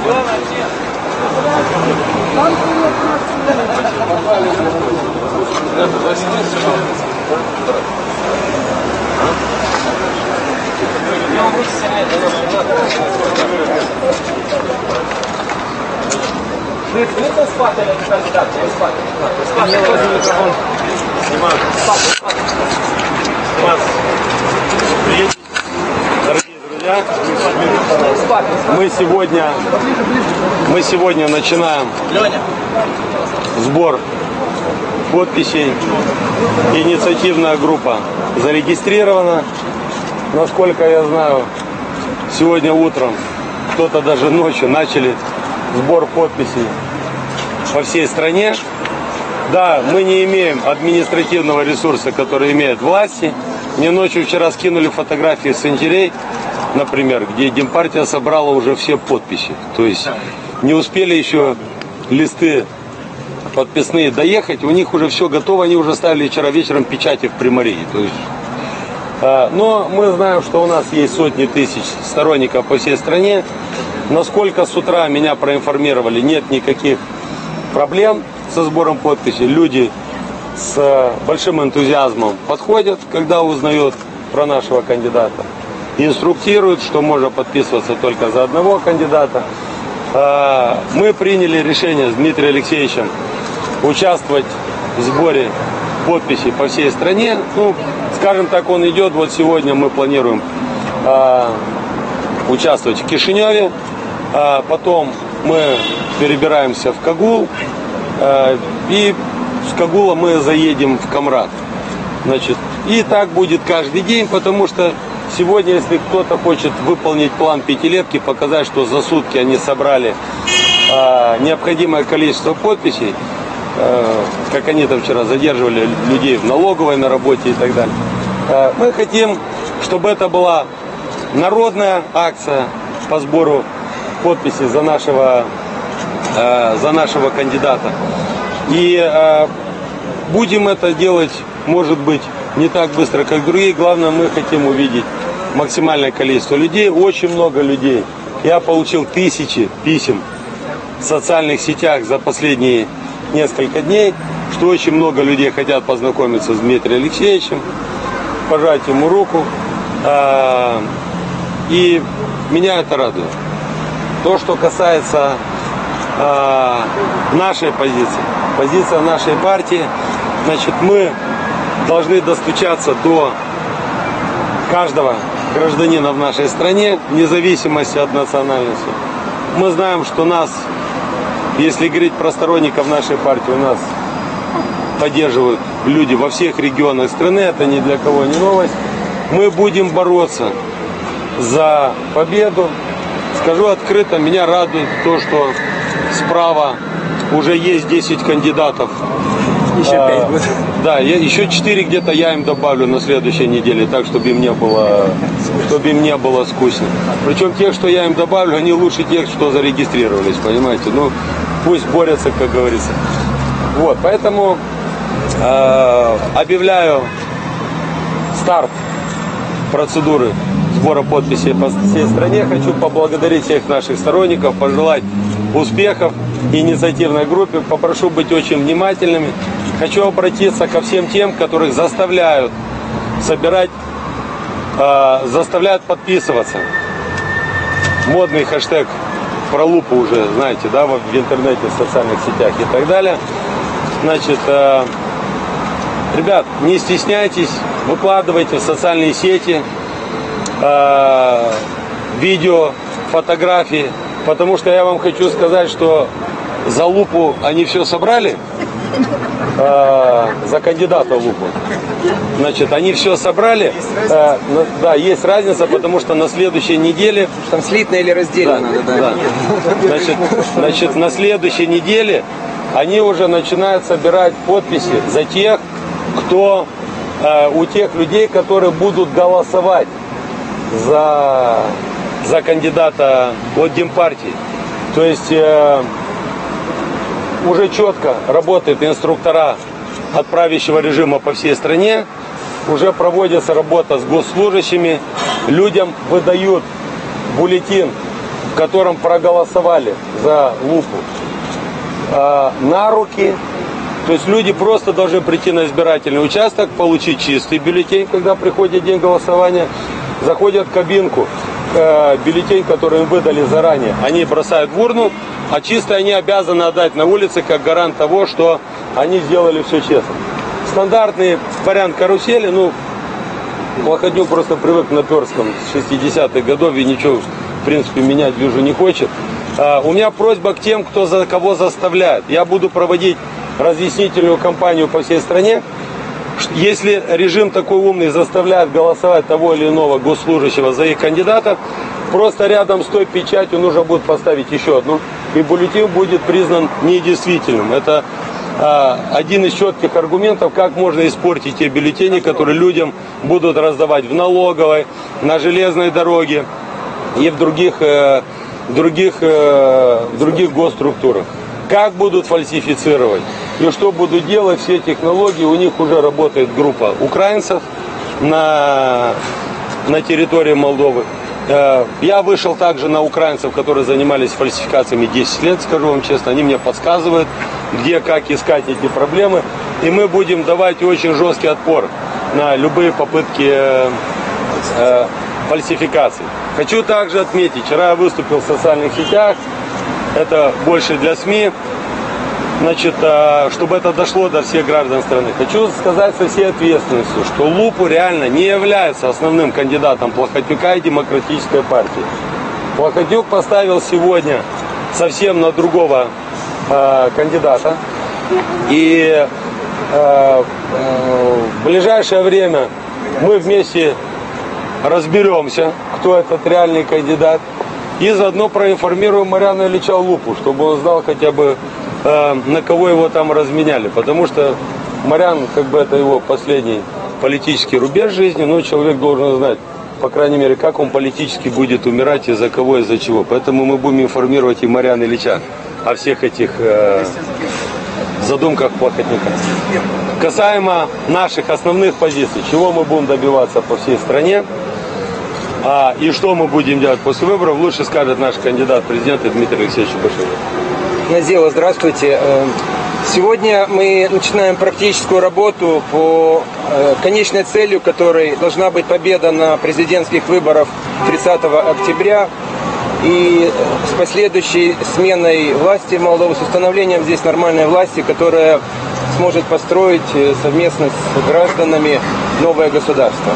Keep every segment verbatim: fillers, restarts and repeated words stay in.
Дорогие друзья, мы сегодня, мы сегодня начинаем сбор подписей. Инициативная группа зарегистрирована. Насколько я знаю, сегодня утром, кто-то даже ночью начали сбор подписей по всей стране. Да, мы не имеем административного ресурса, который имеют власти. Мне ночью вчера скинули фотографии с сентября, например, где Демпартия собрала уже все подписи. То есть не успели еще листы подписные доехать, у них уже все готово, они уже ставили вчера вечером печати в Приморье. То есть, э, но мы знаем, что у нас есть сотни тысяч сторонников по всей стране. Насколько с утра меня проинформировали, нет никаких проблем со сбором подписей. Люди с большим энтузиазмом подходят, когда узнают про нашего кандидата. Инструктируют, что можно подписываться только за одного кандидата. Мы приняли решение с Дмитрием Алексеевичем участвовать в сборе подписей по всей стране. Ну, скажем так, он идет. Вот сегодня мы планируем участвовать в Кишиневе. Потом мы перебираемся в Кагул. И с Кагула мы заедем в Камрад. Значит, и так будет каждый день, потому что сегодня, если кто-то хочет выполнить план пятилетки, показать, что за сутки они собрали э, необходимое количество подписей, э, как они там вчера задерживали людей в налоговой на работе и так далее. Э, мы хотим, чтобы это была народная акция по сбору подписей за нашего, э, за нашего кандидата. И э, будем это делать, может быть, не так быстро, как другие. Главное, мы хотим увидеть максимальное количество людей, очень много людей. Я получил тысячи писем в социальных сетях за последние несколько дней, что очень много людей хотят познакомиться с Дмитрием Алексеевичем, пожать ему руку. Э, и меня это радует. То, что касается э, нашей позиции, позиция нашей партии, значит, мы должны достучаться до каждого гражданина в нашей стране, вне зависимости от национальности. Мы знаем, что нас, если говорить про сторонников нашей партии, у нас поддерживают люди во всех регионах страны, это ни для кого не новость. Мы будем бороться за победу. Скажу открыто, меня радует то, что справа уже есть десять кандидатов. Еще а, пять будет. Да, я, еще четыре где-то я им добавлю на следующей неделе, так, чтобы им не было, чтобы им не было скучно. Причем тех, что я им добавлю, они лучше тех, что зарегистрировались, понимаете. Ну, пусть борются, как говорится. Вот, поэтому э, объявляю старт процедуры сбора подписей по всей стране. Хочу поблагодарить всех наших сторонников, пожелать успехов инициативной группе. Попрошу быть очень внимательными. Хочу обратиться ко всем тем, которых заставляют собирать, э, заставляют подписываться. Модный хэштег про лупу уже, знаете, да, в интернете, в социальных сетях и так далее. Значит, э, ребят, не стесняйтесь, выкладывайте в социальные сети э, видео, фотографии, потому что я вам хочу сказать, что за лупу они все собрали, э, за кандидата в лупу. Значит, они все собрали. Э, да, есть разница, потому что на следующей неделе... Там слитно или раздельно. Да, да, да. Значит, значит, на следующей неделе они уже начинают собирать подписи за тех, кто... Э, у тех людей, которые будут голосовать за, за кандидата от Демпартии. То есть... Э, уже четко работают инструктора от правящего режима по всей стране. Уже проводится работа с госслужащими. Людям выдают бюллетень в котором проголосовали за Лупу, на руки. То есть люди просто должны прийти на избирательный участок, получить чистый бюллетень, когда приходит день голосования, заходят в кабинку, бюллетень, который им выдали заранее, они бросают в урну, а чистый они обязаны отдать на улице как гарант того, что они сделали все честно. Стандартный вариант карусели, ну, Плохотнюк просто привык на Перском с шестидесятых годов и ничего, в принципе, менять, вижу, не хочет. А, у меня просьба к тем, кто за кого заставляет. Я буду проводить разъяснительную кампанию по всей стране. Если режим такой умный заставляет голосовать того или иного госслужащего за их кандидата, просто рядом с той печатью нужно будет поставить еще одну, и бюллетень будет признан недействительным. Это а, один из четких аргументов, как можно испортить те бюллетени, которые людям будут раздавать в налоговой, на железной дороге и в других, э, других, э, других госструктурах. Как будут фальсифицировать и что будут делать, все технологии, у них уже работает группа украинцев на, на территории Молдовы. Я вышел также на украинцев, которые занимались фальсификациями десять лет, скажу вам честно, они мне подсказывают, где, как искать эти проблемы, и мы будем давать очень жесткий отпор на любые попытки э, э, фальсификаций. Хочу также отметить, вчера я выступил в социальных сетях, это больше для СМИ, значит, чтобы это дошло до всех граждан страны. Хочу сказать со всей ответственностью, что Лупу реально не является основным кандидатом Плохотнюка и Демократической партии. Плохотнюк поставил сегодня совсем на другого э, кандидата. И э, э, в ближайшее время мы вместе разберемся, кто этот реальный кандидат. И заодно проинформируем Марьяна Ильича Лупу, чтобы он знал хотя бы, э, на кого его там разменяли. Потому что Марьян, как бы, это его последний политический рубеж жизни, но человек должен знать, по крайней мере, как он политически будет умирать, из-за кого, из-за чего. Поэтому мы будем информировать и Марьяна Ильича о всех этих э, задумках Плохотнюка. Касаемо наших основных позиций, чего мы будем добиваться по всей стране, А, и что мы будем делать после выборов, лучше скажет наш кандидат в президенты Дмитрий Алексеевич Баширов. Назила, здравствуйте. Сегодня мы начинаем практическую работу по конечной целью, которой должна быть победа на президентских выборах тридцатого октября и с последующей сменой власти Молдовы, с установлением здесь нормальной власти, которая сможет построить совместно с гражданами новое государство.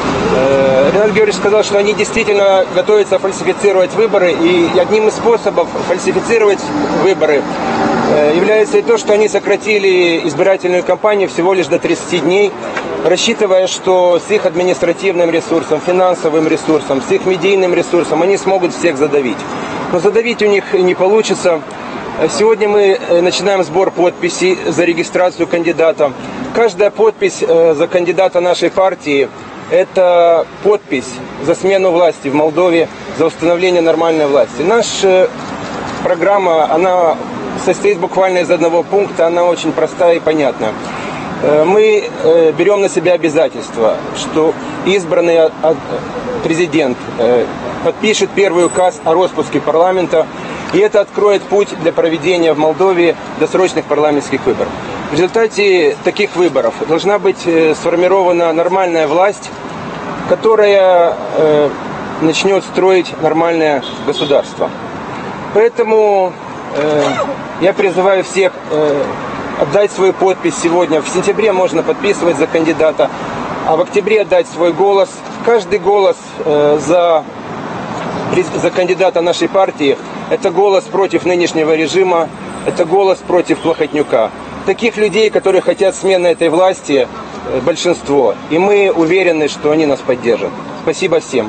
Ренат Георгиевич сказал, что они действительно готовятся фальсифицировать выборы, и одним из способов фальсифицировать выборы является и то, что они сократили избирательную кампанию всего лишь до тридцати дней, рассчитывая, что с их административным ресурсом, финансовым ресурсом, с их медийным ресурсом они смогут всех задавить. Но задавить у них не получится. Сегодня мы начинаем сбор подписей за регистрацию кандидата. Каждая подпись за кандидата нашей партии – это подпись за смену власти в Молдове, за установление нормальной власти. Наша программа, она состоит буквально из одного пункта, она очень простая и понятная. Мы берем на себя обязательство, что избранный президент подпишет первый указ о распуске парламента, и это откроет путь для проведения в Молдове досрочных парламентских выборов. В результате таких выборов должна быть сформирована нормальная власть, которая э, начнет строить нормальное государство. Поэтому э, я призываю всех э, отдать свою подпись сегодня. В сентябре можно подписывать за кандидата, а в октябре отдать свой голос. Каждый голос э, за, за кандидата нашей партии – это голос против нынешнего режима, это голос против Плохотнюка. Таких людей, которые хотят смены этой власти, большинство. И мы уверены, что они нас поддержат. Спасибо всем.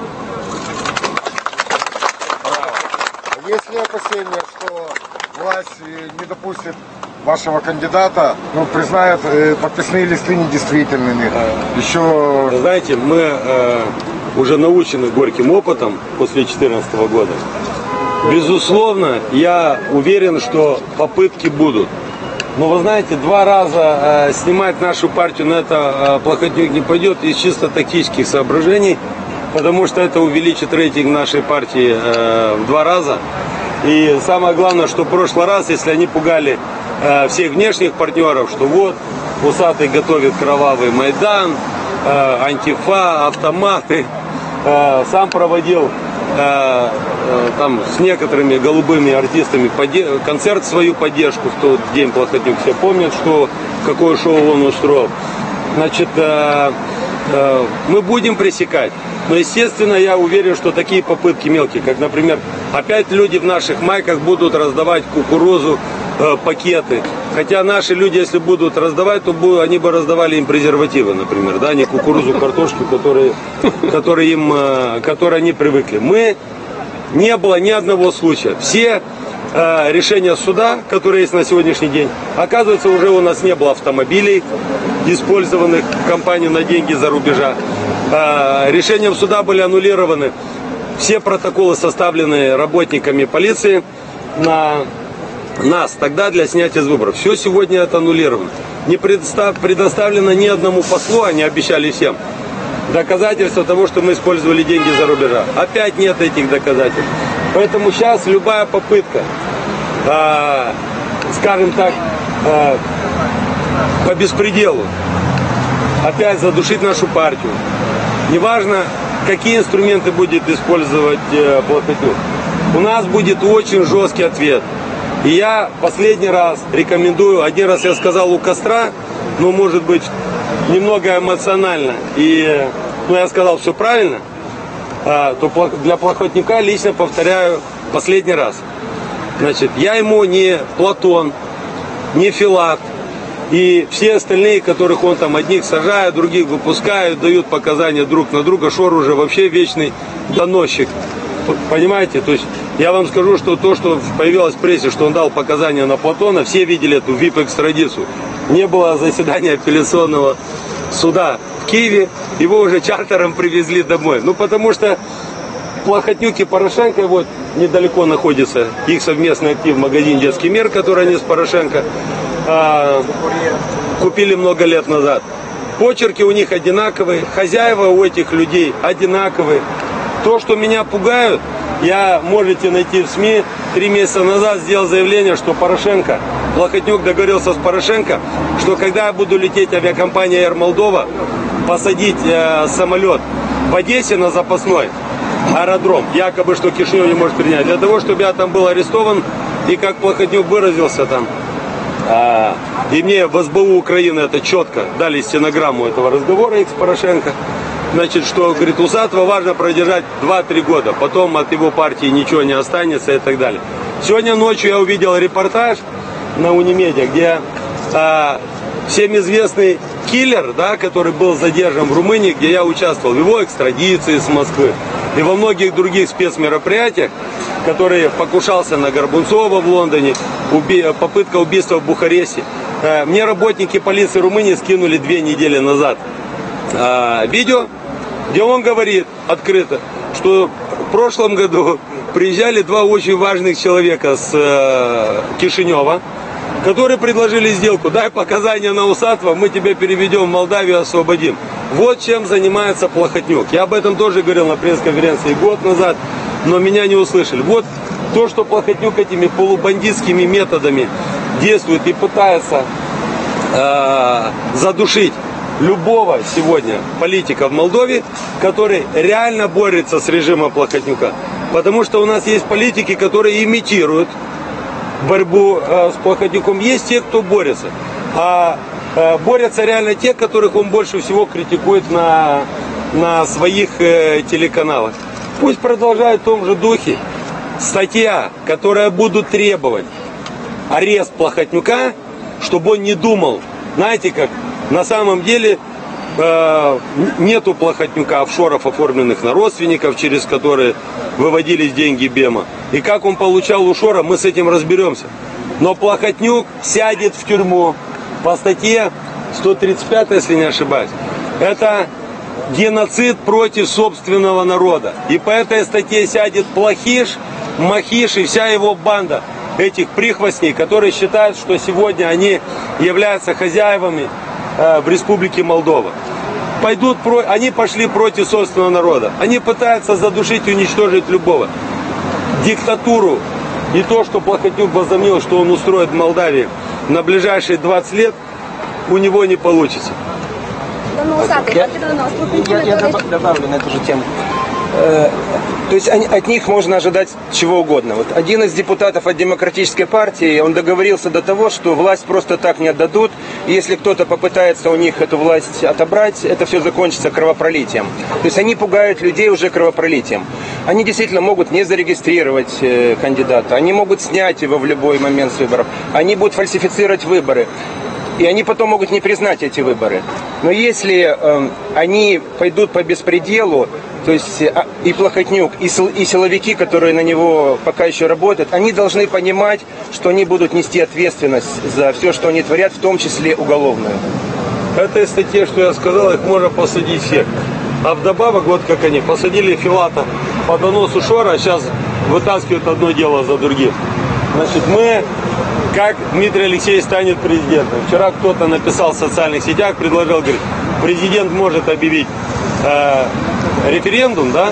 Есть ли опасения, что власть не допустит вашего кандидата, ну, признает э, подписные листы недействительными? Еще... Знаете, мы э, уже научены горьким опытом после две тысячи четырнадцатого года. Безусловно, я уверен, что попытки будут. Но вы знаете, два раза э, снимать нашу партию на это э, Плохотнюк не пойдет из чисто тактических соображений. потому что это увеличит рейтинг нашей партии э, в два раза. И самое главное, что в прошлый раз, если они пугали э, всех внешних партнеров, что вот Усатый готовит кровавый Майдан, э, антифа, автоматы, э, сам проводил э, э, там с некоторыми голубыми артистами концерт, свою поддержку в тот день. Плохотнюк все помнят, что какое шоу он устроил. Значит, э, э, мы будем пресекать. Но, естественно, я уверен, что такие попытки мелкие, как, например, опять люди в наших майках будут раздавать кукурузу, э, пакеты. Хотя наши люди, если будут раздавать, то будут, они бы раздавали им презервативы, например, да, не кукурузу, картошку, которые, которые, им, э, которые они привыкли. Мы, не было ни одного случая. Все э, решения суда, которые есть на сегодняшний день, оказывается, уже у нас не было автомобилей, использованных в компанию на деньги за рубежа. Решением суда были аннулированы все протоколы, составленные работниками полиции на нас тогда для снятия из выборов. Все сегодня это аннулировано. Не предоставлено ни одному послу, они обещали всем, доказательства того, что мы использовали деньги за рубежа. Опять нет этих доказательств. Поэтому сейчас любая попытка, э, скажем так, э, по беспределу опять задушить нашу партию, неважно, какие инструменты будет использовать э, Плохотнюк, у нас будет очень жесткий ответ. И я последний раз рекомендую, один раз я сказал у костра, но может быть немного эмоционально, и ну, я сказал все правильно, а, то для Плохотнюка лично повторяю последний раз. Значит, я ему не Платон, не Филат, и все остальные, которых он там одних сажает, других выпускают, дают показания друг на друга. Шор уже вообще вечный доносчик. Понимаете? То есть я вам скажу, что то, что появилось в прессе, что он дал показания на Платона, все видели эту ви ай пи-экстрадицию. Не было заседания апелляционного суда в Киеве, его уже чартером привезли домой. Ну потому что Плохотнюк и Порошенко, вот недалеко находится их совместный актив, магазин «Детский мир», который они с Порошенко а, купили много лет назад. Почерки у них одинаковые, хозяева у этих людей одинаковые. То, что меня пугают, я можете найти в СМИ, три месяца назад сделал заявление, что Порошенко, Плохотнюк договорился с Порошенко, что когда я буду лететь авиакомпания Air Moldova, посадить э, самолет в Одессе на запасной аэродром, якобы, что Кишинев не может принять, для того, чтобы я там был арестован, и как Плохотнюк выразился там, а, и мне в эс бэ у Украины это четко дали стенограмму этого разговора их с Порошенко, значит, что, говорит, Усатого важно продержать два-три года, потом от его партии ничего не останется и так далее. Сегодня ночью я увидел репортаж на Унимедиа, где а, всем известный киллер, да, который был задержан в Румынии, где я участвовал в его экстрадиции с Москвы и во многих других спецмероприятиях, который покушался на Горбунцова в Лондоне, уби... попытка убийства в Бухаресте. Мне работники полиции Румынии скинули две недели назад а, видео, где он говорит открыто, что в прошлом году приезжали два очень важных человека с э, Кишинева, которые предложили сделку: дай показания на Усатого, мы тебя переведем в Молдавию, освободим. Вот чем занимается Плохотнюк. Я об этом тоже говорил на пресс-конференции год назад, но меня не услышали. Вот то, что Плохотнюк этими полубандитскими методами действует и пытается э, задушить любого сегодня политика в Молдове, который реально борется с режимом Плохотнюка. Потому что у нас есть политики, которые имитируют борьбу э, с Плохотнюком. Есть те, кто борется. А э, борются реально те, которых он больше всего критикует на, на своих э, телеканалах. Пусть продолжают в том же духе. Статья, которая будут требовать арест Плохотнюка, чтобы он не думал, знаете как, на самом деле э, нету Плохотнюка офшоров, оформленных на родственников, через которые выводились деньги БЕМа. И как он получал у Шора, мы с этим разберемся. Но Плохотнюк сядет в тюрьму по статье сто тридцать пять, если не ошибаюсь. Это геноцид против собственного народа. И по этой статье сядет Плохиш, Махиш и вся его банда этих прихвостней, которые считают, что сегодня они являются хозяевами э, в Республике Молдова. пойдут про... они пошли против собственного народа. Они пытаются задушить и уничтожить любого. Диктатуру и то, что Плохотнюк возомнил, что он устроит в Молдавии на ближайшие двадцать лет, у него не получится. Я, я, я добавлю на эту же тему. Э, то есть они, от них можно ожидать чего угодно. Вот один из депутатов от Демократической партии, он договорился до того, что власть просто так не отдадут. И если кто-то попытается у них эту власть отобрать, это все закончится кровопролитием. То есть они пугают людей уже кровопролитием. Они действительно могут не зарегистрировать э, кандидата, они могут снять его в любой момент с выборов, они будут фальсифицировать выборы. И они потом могут не признать эти выборы. Но если э, они пойдут по беспределу, то есть э, и Плохотнюк, и, сил, и силовики, которые на него пока еще работают, они должны понимать, что они будут нести ответственность за все, что они творят, в том числе уголовную. Этой статье, что я сказал, их можно посадить всех. А вдобавок, вот как они, посадили Филата по доносу Шора, а сейчас вытаскивают одно дело за другим. Значит, мы... Как Дмитрий Алексеевич станет президентом? Вчера кто-то написал в социальных сетях, предложил, говорит, президент может объявить э, референдум, да?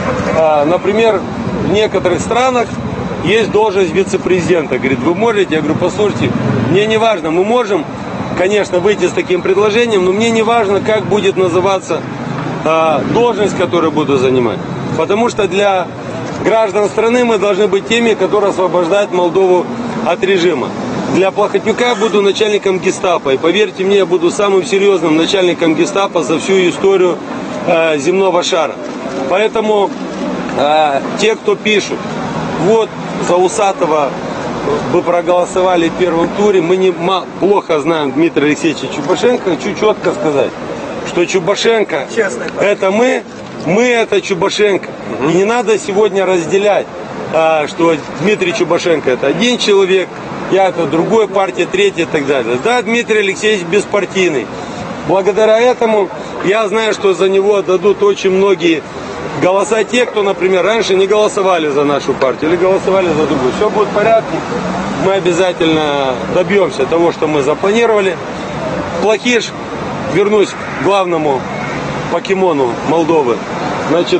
Э, например, в некоторых странах есть должность вице-президента. Говорит, вы можете? Я говорю, послушайте, мне не важно, мы можем, конечно, выйти с таким предложением, но мне не важно, как будет называться э, должность, которую буду занимать. Потому что для граждан страны мы должны быть теми, которые освобождают Молдову от режима. Для Плохотнюка я буду начальником гестапо. И поверьте мне, я буду самым серьезным начальником гестапо за всю историю э, земного шара. Поэтому э, те, кто пишут, вот за Усатого вы проголосовали в первом туре, мы не плохо знаем Дмитрия Алексеевича Чубашенко. Хочу четко сказать, что Чубашенко это мы, мы это Чубашенко. И не надо сегодня разделять, что Дмитрий Чубашенко это один человек, я это другой партия, третья и так далее. Да, Дмитрий Алексеевич беспартийный. Благодаря этому я знаю, что за него отдадут очень многие голоса те, кто, например, раньше не голосовали за нашу партию или голосовали за другую. Все будет в порядке. Мы обязательно добьемся того, что мы запланировали. Плохиш, вернусь к главному покемону Молдовы. Значит,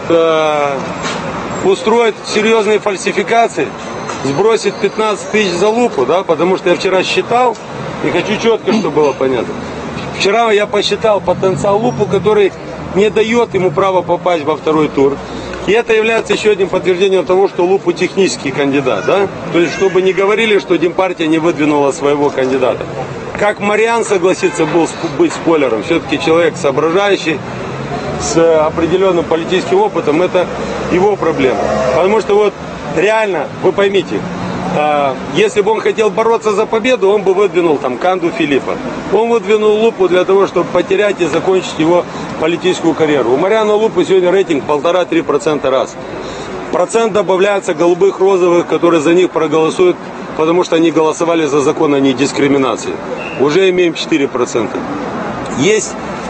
устроить серьезные фальсификации, сбросить пятнадцать тысяч за лупу, да, потому что я вчера считал, и хочу четко, чтобы было понятно. Вчера я посчитал потенциал лупу, который не дает ему права попасть во второй тур. И это является еще одним подтверждением того, что лупу технический кандидат, да? То есть, чтобы не говорили, что Демпартия не выдвинула своего кандидата. Как Мариан согласится был быть спойлером, все-таки человек соображающий, с определенным политическим опытом, это его проблема. Потому что вот реально, вы поймите, э, если бы он хотел бороться за победу, он бы выдвинул там Канду Филиппа. Он выдвинул Лупу для того, чтобы потерять и закончить его политическую карьеру. У Мариана Лупы сегодня рейтинг полтора-три процента раз. Процент добавляется голубых, розовых, которые за них проголосуют, потому что они голосовали за закон о недискриминации. Уже имеем четыре процента. Есть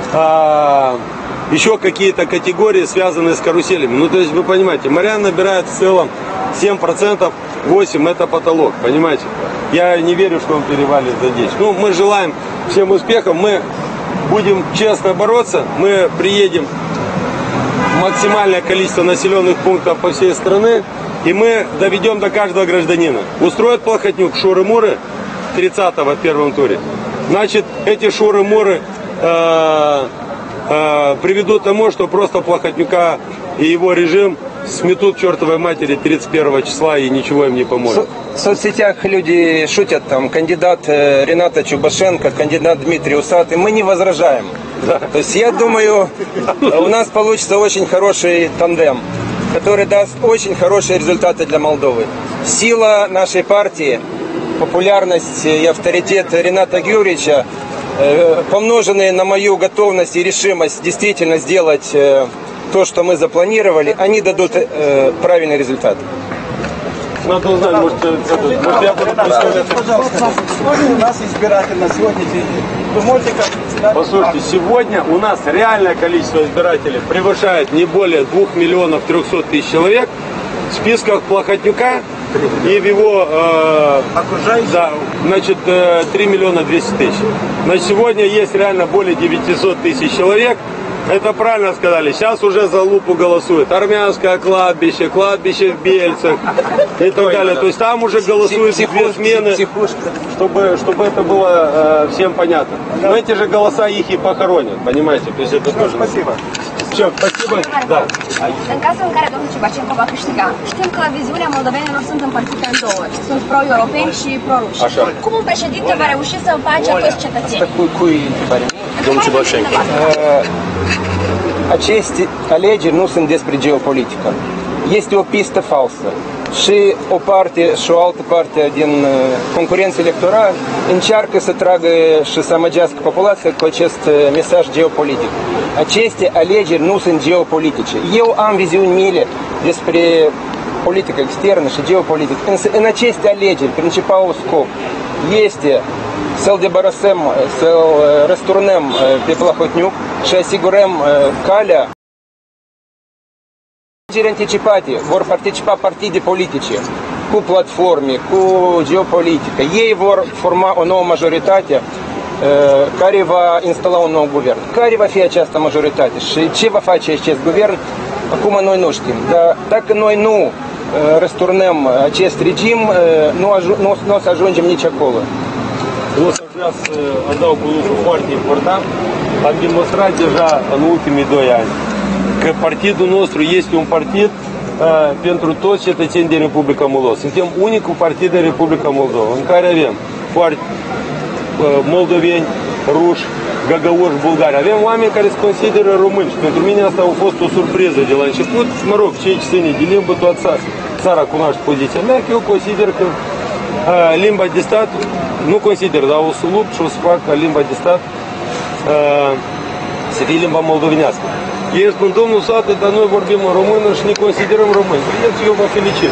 э, еще какие-то категории, связанные с каруселями. Ну, то есть, вы понимаете, Мариан набирает в целом семь процентов, восемь процентов это потолок, понимаете? Я не верю, что он перевалит за десять. Ну, мы желаем всем успехов, мы будем честно бороться, мы приедем в максимальное количество населенных пунктов по всей стране, и мы доведем до каждого гражданина. Устроит Плохотнюк шуры-муры тридцатого в первом туре. Значит, эти шуры-муры э, э, приведут к тому, что просто Плохотнюка и его режим сметут чертовой матери тридцать первого числа, и ничего им не поможет. В соцсетях люди шутят, там, кандидат Рената Чубашенко, кандидат Дмитрий Усатый. Мы не возражаем. Да. То есть я думаю, у нас получится очень хороший тандем, который даст очень хорошие результаты для Молдовы. Сила нашей партии, популярность и авторитет Рената Георгиевича, помноженные на мою готовность и решимость действительно сделать то, что мы запланировали, они дадут э, правильный результат. Надо узнать, может, может я буду представлять. Пожалуйста, сколько у нас избирателей на сегодняшний день? Вы можете как... Послушайте, сегодня у нас реальное количество избирателей превышает не более двух миллионов трехсот тысяч человек. В списках Плохотнюка и в его э, да, значит, э, три миллиона двести тысяч. На сегодня есть реально более девятисот тысяч человек. Это правильно сказали. Сейчас уже за Лупу голосуют. Армянское кладбище, кладбище в Бельцах и так далее. То есть там уже голосуют две смены, чтобы, чтобы это было э, всем понятно. Но эти же голоса их и похоронят, понимаете? То есть это тоже... Спасибо. Все, спасибо. Da. În cazul în care domnul Ciubacenko va câștiga, știm că viziunea moldovenilor sunt împărțite în două. Sunt pro-europeni și pro-ruși. Așa. Cum un președinte va reuși să împace toți cetățenii? Domnul Ciubacenko. Aceste alegeri nu sunt despre geopolitică. Este o pistă falsă. Și o parte și o altă parte din concurență electorală încearcă să tragă și să amăgească populația cu acest mesaj geopolitic. Aceste alegeri nu sunt geopolitice. Eu am viziuni mele despre politică externă și geopolitică, însă în aceste alegeri principalul scop este să-l debarasăm, să-l răsturnăm pe Plahotniuc și asigurăm calea. Alegeri anticipate vor participa partide politice cu platforme, cu geopolitică. Ei vor forma o nouă majoritate care va instala un nou guvern. Care va fi această majoritate și ce va face acest guvern, acum noi nu știm. Dar dacă noi nu răsturnăm acest regim, nu, nu, nu o să ajungem nici acolo. Eu să vreau să adaug un lucru foarte important. Am demonstrat deja în ultimii doi ani că partidul nostru este un partid uh, pentru toți cetățenii din Republica Moldova. Suntem unicul partid din Republica Moldova în care avem foarte uh, moldoveni, ruși, găgăuși, bulgari. Avem oameni care se consideră români și pentru mine asta a fost o surpriză de la început. Mă rog, cei ce ține de limbă, toată țara, țara cunoaște poziția mea, că eu consider că uh, limba de stat, nu consider, dar o să lupt și o să fac ca limba de stat uh, să fie limba moldovenească. Ei spun, domnul Sată, dar noi vorbim în română și ne considerăm români. Vedeți, eu vă felicit.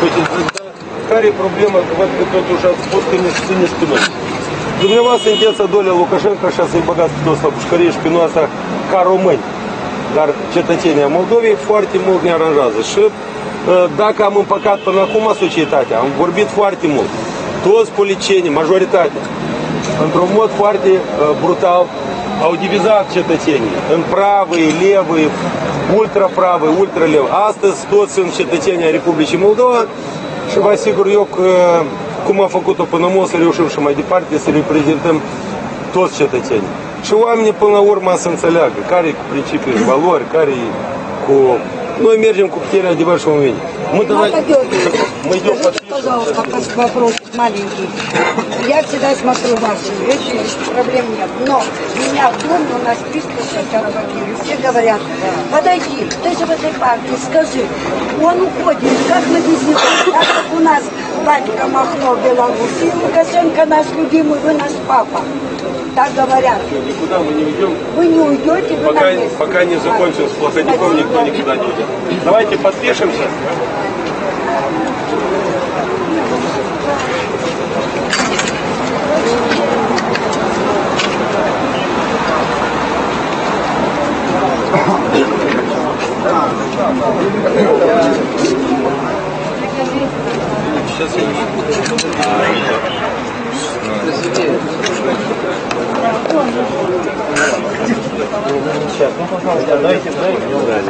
Care e problema? Că văd că totuși ați spus că ne țineți pe noi. Dumneavoastră sunteți a doilea Lukashenko, așa să-i băgați pe toți la pușcărie și pe noi asta ca români. Dar cetățenii Moldovei foarte mult ne aranjează. Și dacă am împăcat până acum societatea, am vorbit foarte mult. Toți policienii, majoritatea, într-un mod foarte brutal, au divizat cetățenii în pravăi, levăi, ultrapravăi, ultralevăi. Astăzi toți sunt cetățenii ai Republicii Moldova și vă asigur eu că, cum am făcut-o până mult, să reușim și mai departe să reprezentăm toți cetățenii. Și oamenii până la urmă să înțeleagă care e cu principii, valori, care e cu... Noi mergем cu puterea adevăr și oamenii. Мы давайте... Мы идем под... Пожалуйста, вопрос маленький. Я всегда смотрю ваши вещи, проблем нет. Но меня в доме у нас триста карабакиры. Все говорят, подойди, ты же в этой партии, скажи, он уходит, как мы без него? Так как у нас батька Махно в Беларуси, Лукашенко наш любимый, вы наш папа. Так говорят. Никуда мы не уйдем. Вы не уйдете, вы пока, на месте. Пока не закончим с Плохотником, никто никуда не уйдет. Давайте подпишемся. Сейчас я Сейчас, ну пожалуйста, дайте, дайте.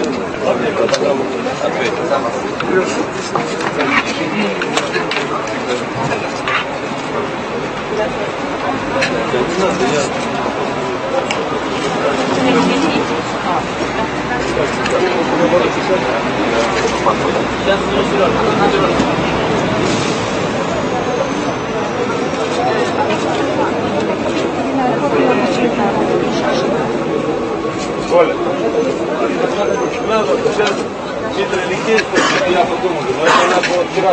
Оля, надо сейчас Питер Алексеевич, я подумал, но это надо было вчера.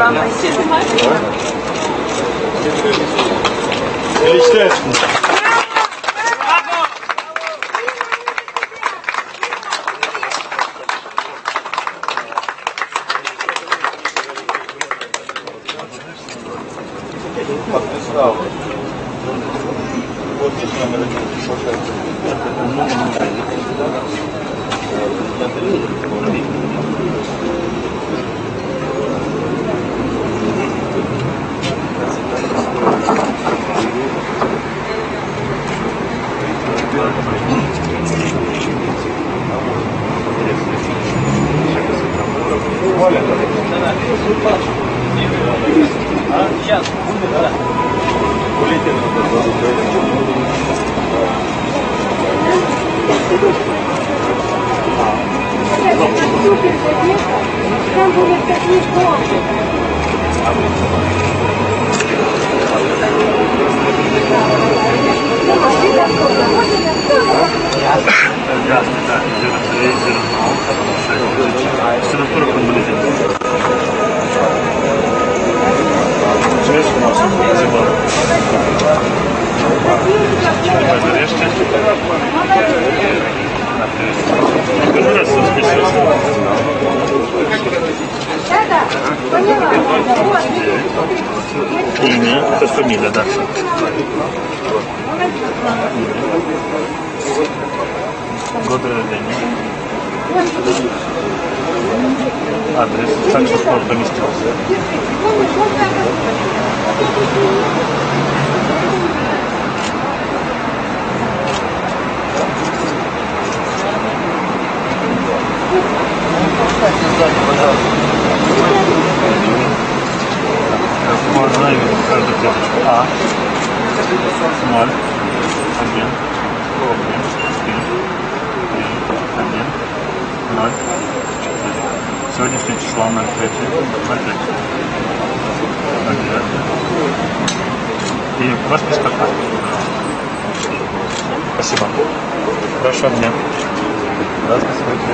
вам спасибо. Имя, это фамилия, да. Год рождения. Адрес, так что скоро поместился. Можно и каждую клеточку. А. Ноль. Один. Три. Три. Один. Ноль. Сегодняшнее число ноль пять. ноль пять. Один. И ваш паспорт. Спасибо. Хорошего дня. Да, спасибо.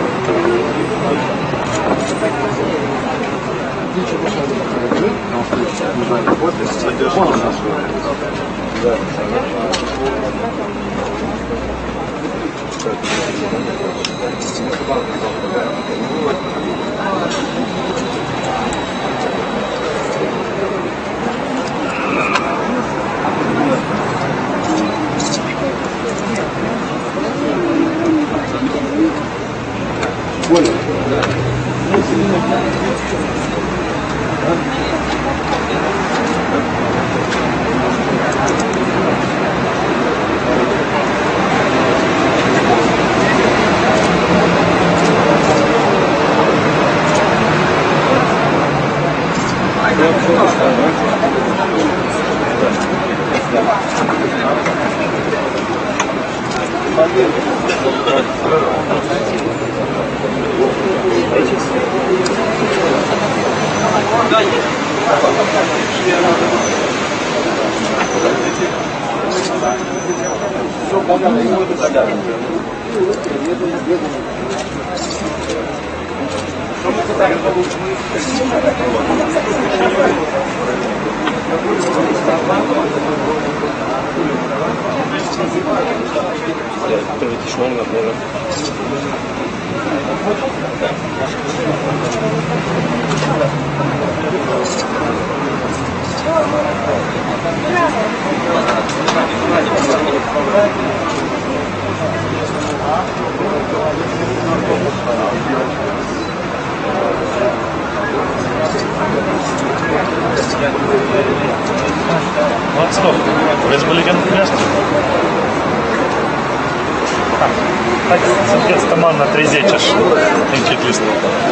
Вот стоп, вы из Балигенных мест? Так, отец команд на три зечеш. Чек-лист.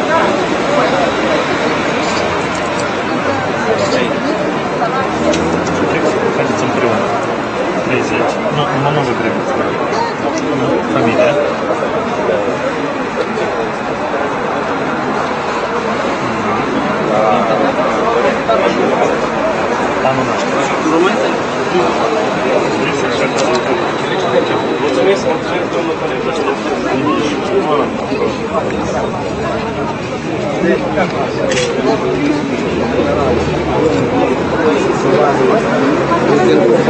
Ходит Центурион. Три зечеш. Ну, ему уже гривен. Фамилия. Там у нас.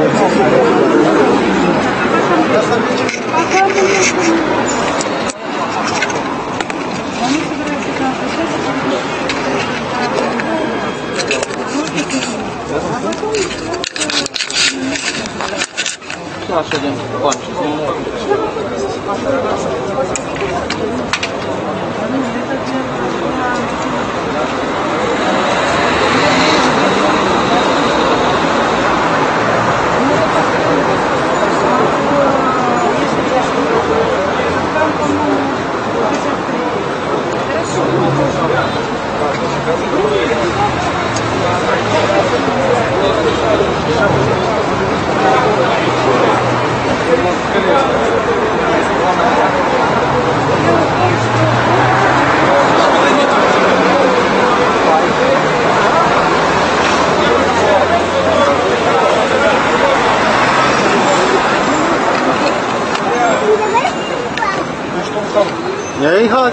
Наш один Ja, ik ga.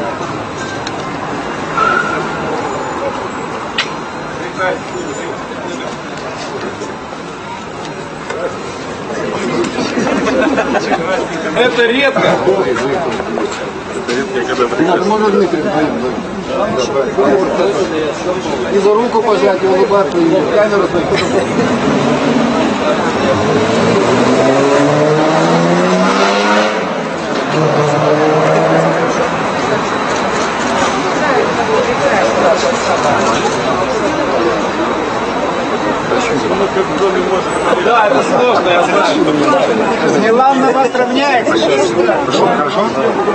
Это редко. Надо, можно Дмитрий. И за руку пожать, и улыбаться, и камеру. Да, это сложно, я знаю. Милан на вас равняется. Хорошо, хорошо.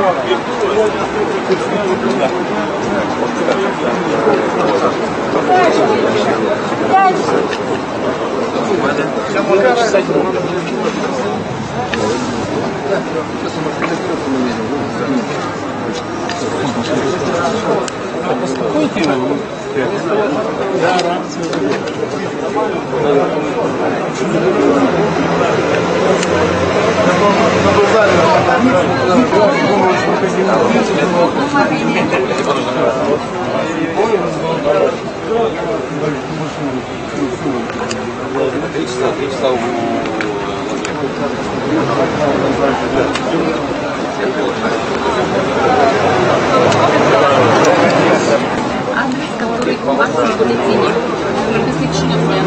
Адрес, который у вас в бюллетене. Прописочный мне.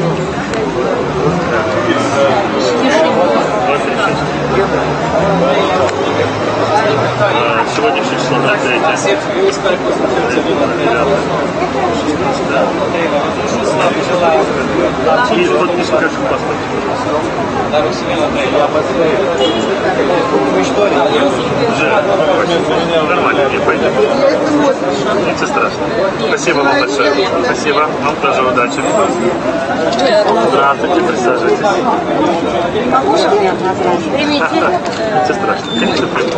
Сегодняшнее число, да, третье. И подпись как в паспорте. Нормально, не пойдем. Ничего страшного. Спасибо вам большое. Спасибо. Вам тоже удачи. Здравствуйте, присаживайтесь. Ничего страшного. Конечно, приму.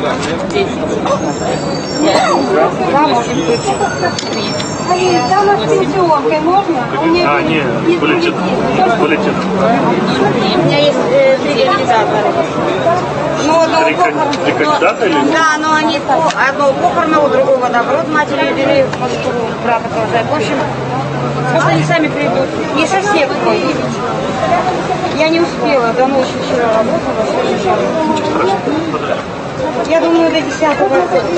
Там с пенсионкой можно? А, нет, буллетин. Буллетин. У меня есть э, три кандидата. Ну, одного Три, похорона. три кандидата или? Да, но они одного похорона, у другого доброт матери или брата продолжает. В общем, просто они сами придут. Не совсем ходят. Я не успела, до ночи вчера работала. Я думаю, до десятого.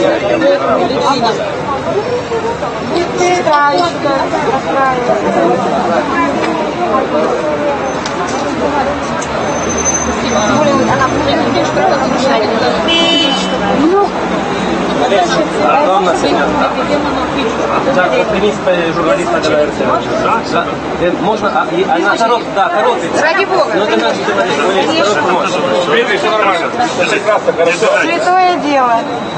Страшно, Она будет что-то замешать. Ну, Огромное сегодня. Так, принести журналиста для эр тэ. Можно, а, и, она корот, да, короткий. ради бога. Но это наш журналист, короткий можно. Дмитрий, все нормально. Прекрасно, хорошо. Святое дело.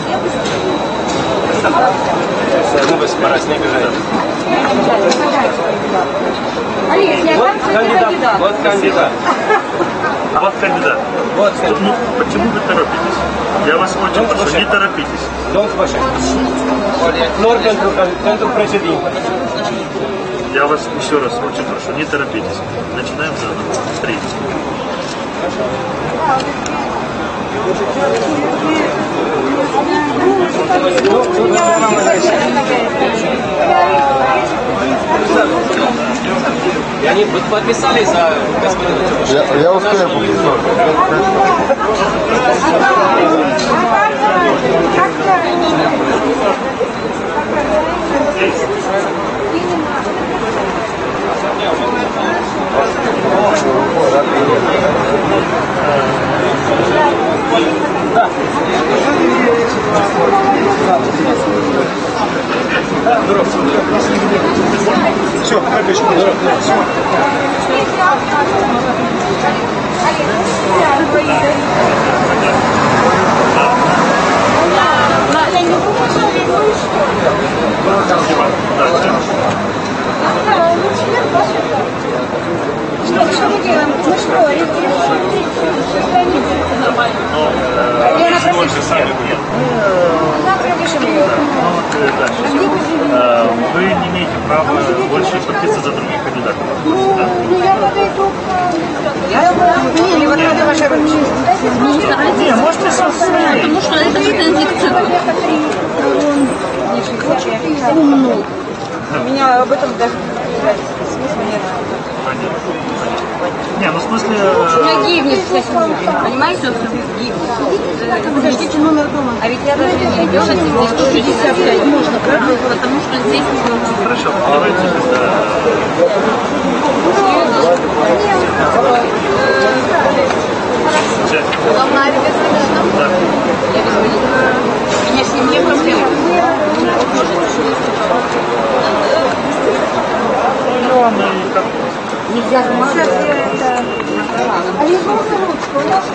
Ну, вы пора, не обижайтесь. Олег, я Вот там кандидат, кандидат. вот кандидат. Вот кандидат. Вот Ну, почему вы торопитесь? Я вас очень прошу, не торопитесь. Дом Спаши. Нор pentru președinte. Я вас еще раз очень прошу, не торопитесь. Начинаем заново. Третий. Ну, И они подписали за господина. Я, я успею подписать. Все, карточку. Что, что мы делаем? Мы что, нормально. Или она пропишет? Завтра пишем ее. Вы не имеете права больше подписываться за других кандидатов. Ну, я подойду. Я не, не вот это ваша ручка. Не, можете со своей. Потому что это дефицит. Умно. Меня об этом даже смысла нет. Не, ну в смысле... У меня гибнет вся семья. Понимаете, что гибнет? Подождите, номер дома. А ведь я даже не идешь, а тебе сто шестьдесят пять можно, правда? Потому что здесь... Хорошо, давайте тогда... Сейчас. Главное, обязательно. Да. Я без вылета. У меня с ним не проблема. Ну, она и как... Нельзя замазать. А не можно ручку, у нас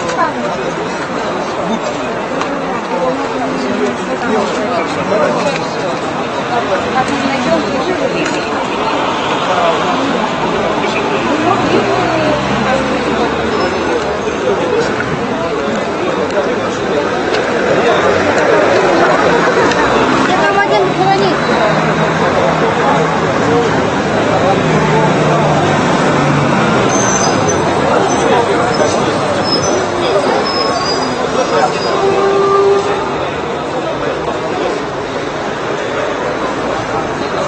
Я там один звонит.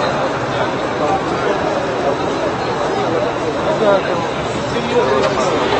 Серьезно.